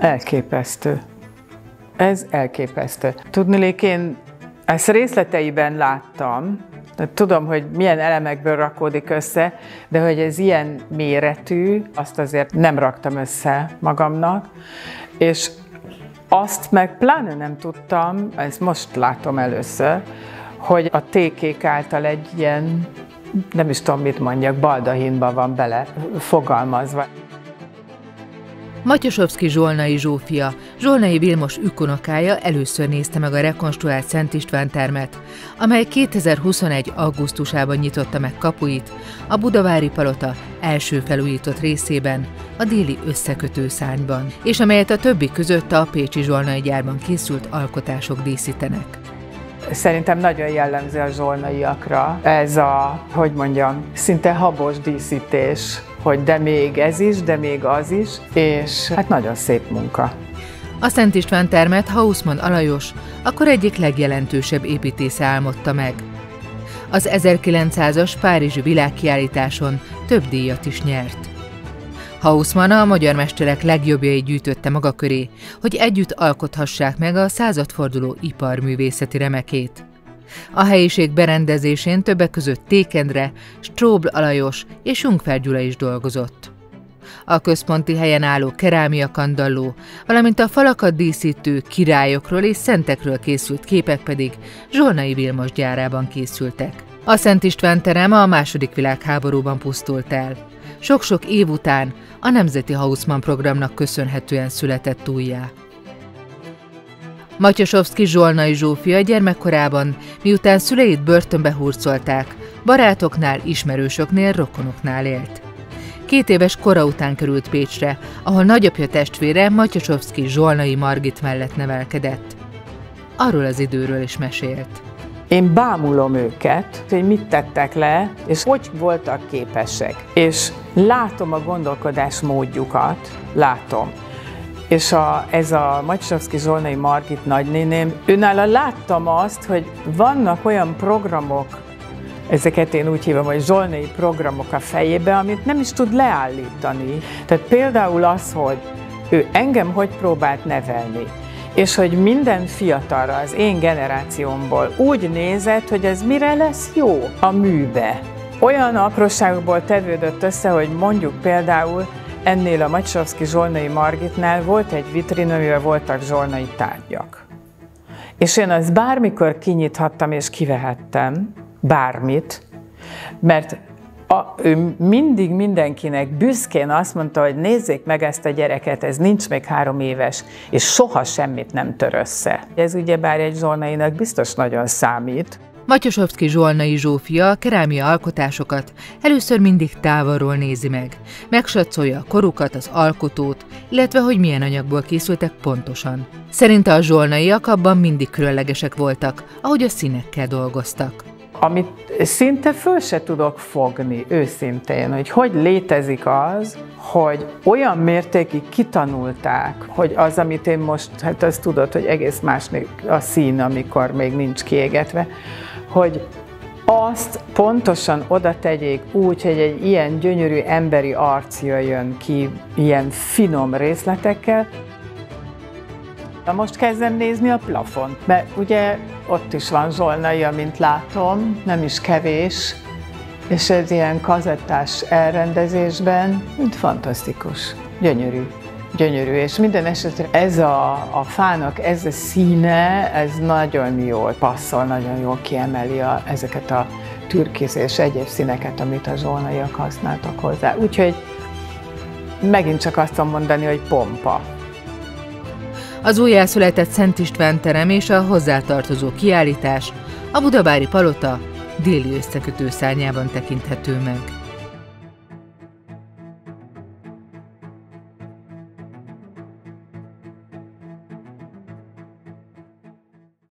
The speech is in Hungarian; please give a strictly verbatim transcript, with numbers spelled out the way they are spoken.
Elképesztő. Ez elképesztő. Tudniillik, én ezt részleteiben láttam, tudom, hogy milyen elemekből rakódik össze, de hogy ez ilyen méretű, azt azért nem raktam össze magamnak, és azt meg pláne nem tudtam, ezt most látom először, hogy a tékék által egy ilyen, nem is tudom mit mondjak, baldahínba van bele fogalmazva. Matyosovszky Zsolnai Zsófia, Zsolnai Vilmos ükunokája először nézte meg a rekonstruált Szent István termet, amely kétezer-huszonegy. augusztusában nyitotta meg kapuit a Budavári Palota első felújított részében, a déli összekötőszárnyban, és amelyet a többi között a pécsi Zsolnai gyárban készült alkotások díszítenek. Szerintem nagyon jellemző a zsolnaiakra ez a, hogy mondjam, szinte habos díszítés, hogy de még ez is, de még az is, és hát nagyon szép munka. A Szent István termet Haussmann Alajos akkor egyik legjelentősebb építésze álmodta meg. Az ezerkilencszázas párizsi világkiállításon több díjat is nyert. Haussmann a magyar mesterek legjobbjait gyűjtötte maga köré, hogy együtt alkothassák meg a századforduló iparművészeti remekét. A helyiség berendezésén többek között Ték Endre, Strobl Alajos és Jungfer Gyula is dolgozott. A központi helyen álló kerámiakandalló, valamint a falakat díszítő királyokról és szentekről készült képek pedig Zsolnai Vilmos gyárában készültek. A Szent István terem a második világháborúban pusztult el. Sok-sok év után a Nemzeti Haussmann programnak köszönhetően született újjá. Matyosovszky Zsolnai Zsófia gyermekkorában, miután szüleit börtönbe hurcolták, barátoknál, ismerősöknél, rokonoknál élt. Két éves kora után került Pécsre, ahol nagyapja testvére Matyosovszky Zsolnai Margit mellett nevelkedett. Arról az időről is mesélt. Én bámulom őket, hogy mit tettek le, és hogy voltak képesek. És látom a gondolkodás módjukat, látom. És a, ez a Matyosovszky Zsolnai Margit nagynéném, őnála láttam azt, hogy vannak olyan programok, ezeket én úgy hívom, hogy zsolnai programok a fejébe, amit nem is tud leállítani. Tehát például az, hogy ő engem hogy próbált nevelni, és hogy minden fiatalra az én generációmból úgy nézett, hogy ez mire lesz jó a műbe. Olyan apróságokból tevődött össze, hogy mondjuk például ennél a Matyosovszky Zsolnai Margitnál volt egy vitrin, amivel voltak zsolnai tárgyak. És én azt bármikor kinyithattam és kivehettem, bármit, mert a, ő mindig mindenkinek büszkén azt mondta, hogy nézzék meg ezt a gyereket, ez nincs még három éves, és soha semmit nem tör össze. Ez ugyebár egy zsolnainak biztos nagyon számít. Matyosovszky Zsolnai Zsófia a kerámia alkotásokat először mindig távolról nézi meg, megsatszolja a korukat, az alkotót, illetve hogy milyen anyagból készültek pontosan. Szerinte a zsolnaiak abban mindig különlegesek voltak, ahogy a színekkel dolgoztak. Amit szinte föl se tudok fogni, őszintén, hogy hogy létezik az, hogy olyan mértékig kitanulták, hogy az, amit én most, hát azt tudod, hogy egész más a szín, amikor még nincs kiégetve, hogy azt pontosan oda tegyék úgy, hogy egy ilyen gyönyörű emberi arc jöjjön ki, ilyen finom részletekkel. Na most kezdem nézni a plafont, mert ugye ott is van zsolnai, amint látom, nem is kevés, és ez ilyen kazettás elrendezésben, mint fantasztikus, gyönyörű, gyönyörű, és minden esetre ez a, a fának, ez a színe, ez nagyon jól passzol, nagyon jól kiemeli a, ezeket a türkisz és egyéb színeket, amit a zsolnaiak használtak hozzá. Úgyhogy megint csak azt tudom mondani, hogy pompa. Az újjászületett Szent István terem és a hozzátartozó kiállítás a Budavári Palota déli összekötőszárnyában tekinthető meg.